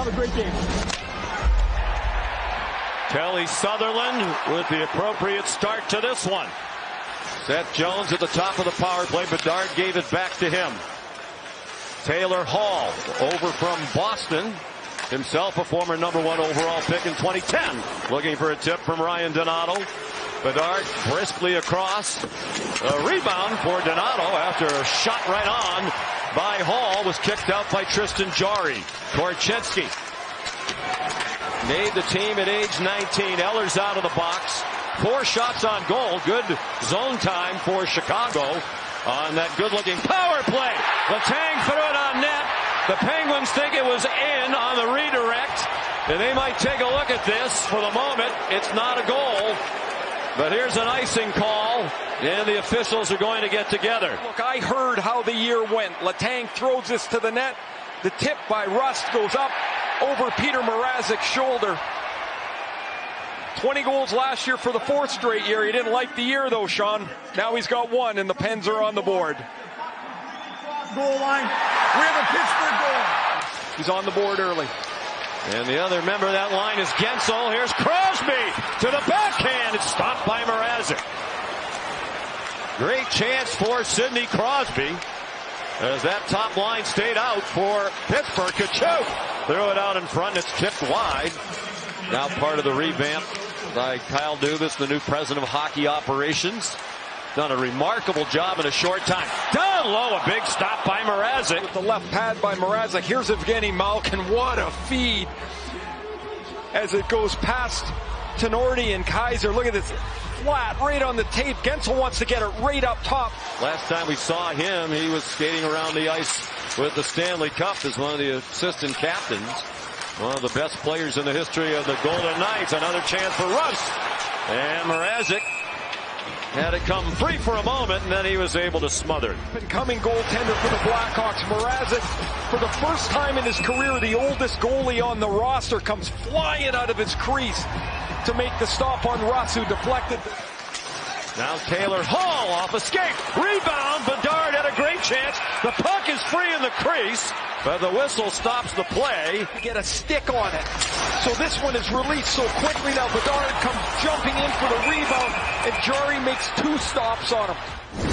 have a great game. Kelly Sutherland with the appropriate start to this one. Seth Jones at the top of the power play. Bedard gave it back to him. Taylor Hall over from Boston. Himself a former #1 overall pick in 2010. Looking for a tip from Ryan Donato. Bedard briskly across. A rebound for Donato after a shot right on by Hall was kicked out by Tristan Jarry. Korchinski made the team at age 19. Eller's out of the box. 4 shots on goal. Good zone time for Chicago on that good-looking power play. Letang threw it on net. The Penguins think it was in on the redirect, and they might take a look at this. For the moment, it's not a goal, but here's an icing call, and the officials are going to get together. Look, I heard how the year went. Letang throws this to the net. The tip by Rust goes up over Peter Mrazek's shoulder. 20 goals last year for the 4th straight year. He didn't like the year, though, Sean. Now he's got 1, and the Pens are on the board. Goal line. We have a Pittsburgh goal. He's on the board early. And the other member of that line is Gensel. Here's Crosby to the backhand. It's stopped by Mrazek. Great chance for Sidney Crosby as that top line stayed out for Pittsburgh. Kachuk threw it out in front. It's tipped wide. Now part of the revamp by Kyle Dubas, the new president of hockey operations. Done a remarkable job in a short time. Down low, a big stop by Mrazek. With the left pad by Mrazek. Here's Evgeny Malkin. What a feed as it goes past Tenorti and Kaiser. Look at this. Flat, right on the tape. Gensel wants to get it right up top. Last time we saw him, he was skating around the ice with the Stanley Cup as one of the assistant captains. One of the best players in the history of the Golden Knights. Another chance for Russ. And Mrazek had it come free for a moment, and then he was able to smother it. Incoming goaltender for the Blackhawks, Mrazek, for the first time in his career, the oldest goalie on the roster, comes flying out of his crease to make the stop on Russ, who deflected. Now Taylor Hall off a skate. Rebound. Bedard had a great chance. The puck is free in the crease, but the whistle stops the play. Get a stick on it. So this one is released so quickly now. Bedard comes jumping in for the rebound, and Jarry makes 2 stops on him.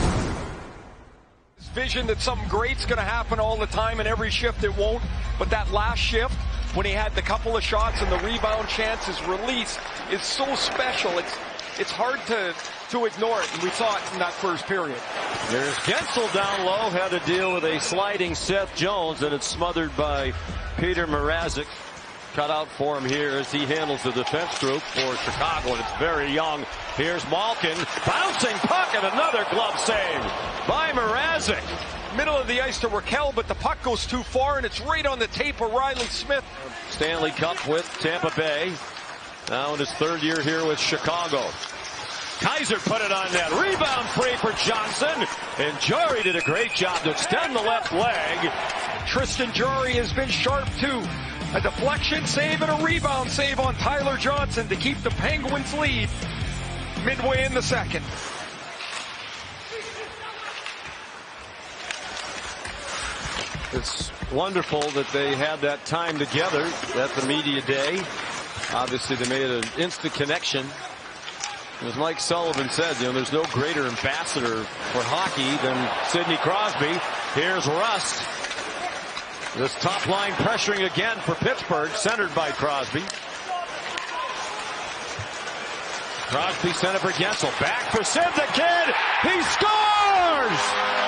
His vision that something great's going to happen all the time, and every shift it won't. But that last shift, when he had the couple of shots and the rebound chances released, is so special. It's hard to ignore it, and we saw it in that first period. There's Gensel down low, had to deal with a sliding Seth Jones, and it's smothered by Peter Mrazek. Cut out for him here as he handles the defense group for Chicago, and it's very young. Here's Malkin, bouncing puck, and another glove save by Mrazek. Middle of the ice to Raquel, but the puck goes too far, and it's right on the tape of Riley Smith. Stanley Cup with Tampa Bay. Now in his 3rd year here with Chicago. Kaiser put it on net. Rebound free for Johnson. And Jarry did a great job to extend the left leg. Tristan Jarry has been sharp too. A deflection save and a rebound save on Tyler Johnson to keep the Penguins lead midway in the 2nd. It's wonderful that they had that time together at the media day. Obviously, they made an instant connection. As Mike Sullivan said, there's no greater ambassador for hockey than Sidney Crosby. Here's Rust. This top line pressuring again for Pittsburgh, centered by Crosby. Crosby sent it for Gensel. Back for Sid the Kid. He scores!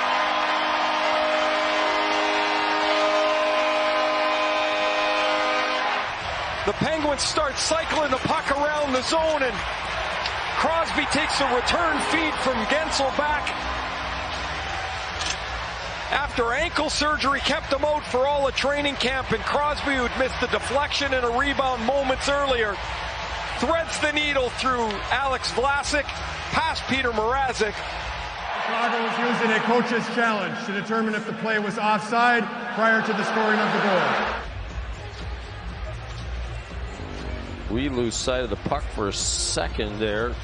The Penguins start cycling the puck around the zone, and Crosby takes a return feed from Gensel back. After ankle surgery kept him out for all of training camp, and Crosby, who'd missed the deflection and a rebound moments earlier, threads the needle through Alex Vlasic, past Peter Mrazek. Chicago was using a coach's challenge to determine if the play was offside prior to the scoring of the goal. We lose sight of the puck for a second there.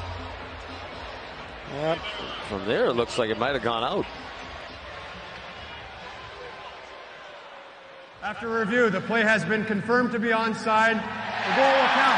Yep. From there, it looks like it might have gone out. After review, the play has been confirmed to be onside. The goal will count.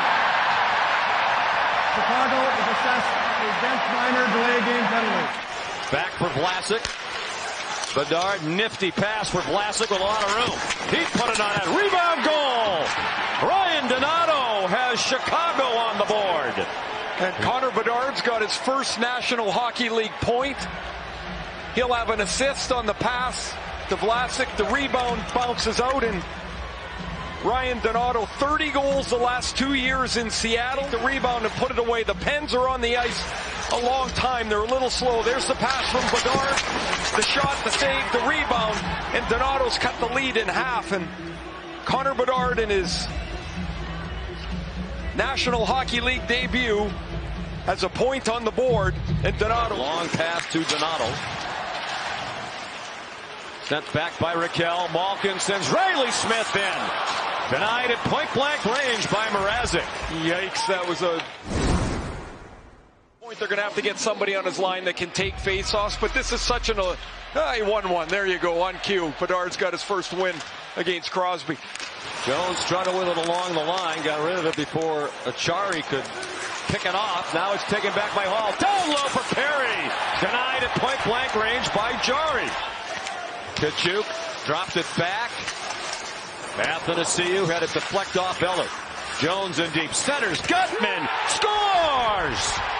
Chicago is assessed a bench minor delay game penalty. Back for Vlasic. Bedard, nifty pass for Vlasic with a lot of room. He put it on that. Rebound goal. Ryan Donato has Chicago on the board. And Connor Bedard's got his first National Hockey League point. He'll have an assist on the pass to Vlasic. The rebound bounces out, and Ryan Donato, 30 goals the last 2 years in Seattle. The rebound and put it away. The Pens are on the ice a long time. They're a little slow. There's the pass from Bedard. The shot, the save, the rebound, and Donato's cut the lead in half. And Connor Bedard in his National Hockey League debut has a point on the board, and Donato. Long pass to Donato. Sent back by Raquel. Malkin sends Riley Smith in. Denied at point-blank range by Mrazek. Yikes, that was a point. They're going to have to get somebody on his line that can take face-offs, but this is such an... he won one. There you go, on cue. Bedard's got his first win against Crosby. Jones struggled with it along the line. Got rid of it before Achari could pick it off. Now it's taken back by Hall. Down low for Perry. Denied at point-blank range by Jari. Kachuk dropped it back. Athanasiou had it deflect off Eller. Jones in deep. Centers. Gutman scores!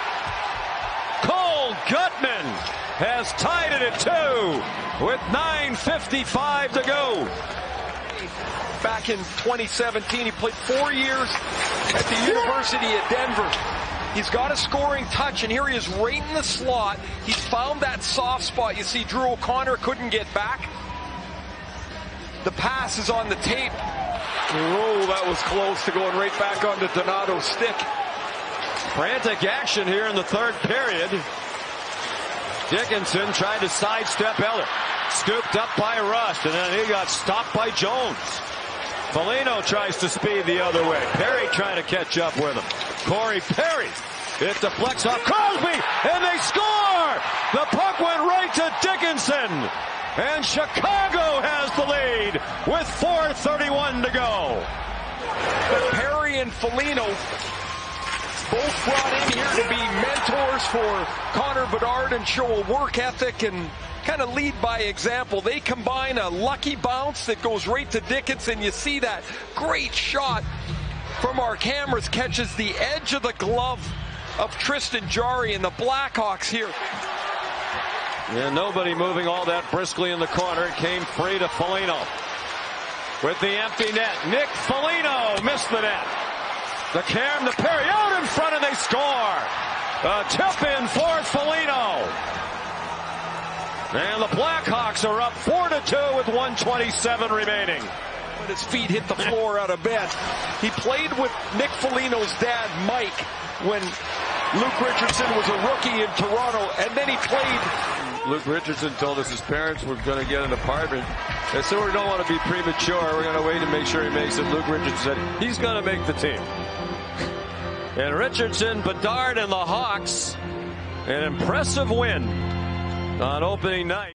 Cole Gutman has tied it at 2 with 9:55 to go. Back in 2017, he played 4 years at the University of Denver. He's got a scoring touch, and here he is right in the slot. He's found that soft spot. You see Drew O'Connor couldn't get back. The pass is on the tape. Oh, that was close to going right back onto Donato's stick. Frantic action here in the third period. Dickinson tried to sidestep Eller. Scooped up by Rust, and then he got stopped by Jones. Foligno tries to speed the other way. Perry trying to catch up with him. Corey Perry. It deflects off Crosby, and they score! The puck went right to Dickinson. And Chicago has the lead with 4:31 to go. But Perry and Foligno both brought in here to be mentors for Connor Bedard and show a work ethic and kind of lead by example. They combine a lucky bounce that goes right to Dickinson. You see that great shot from our cameras, catches the edge of the glove of Tristan Jarry, and the Blackhawks here. Yeah, nobody moving all that briskly in the corner. It came free to Foligno. With the empty net, Nick Foligno missed the net. The Cam, the Perry out in front, and they score. A tip in for Foligno. And the Blackhawks are up 4-2 with 1:27 remaining. When his feet hit the floor out of bed. He played with Nick Foligno's dad, Mike, when Luke Richardson was a rookie in Toronto, and then he played. Luke Richardson told us his parents were going to get an apartment. They said, we don't want to be premature. We're going to wait and make sure he makes it. Luke Richardson said, he's going to make the team. And Richardson, Bedard, and the Hawks, an impressive win on opening night.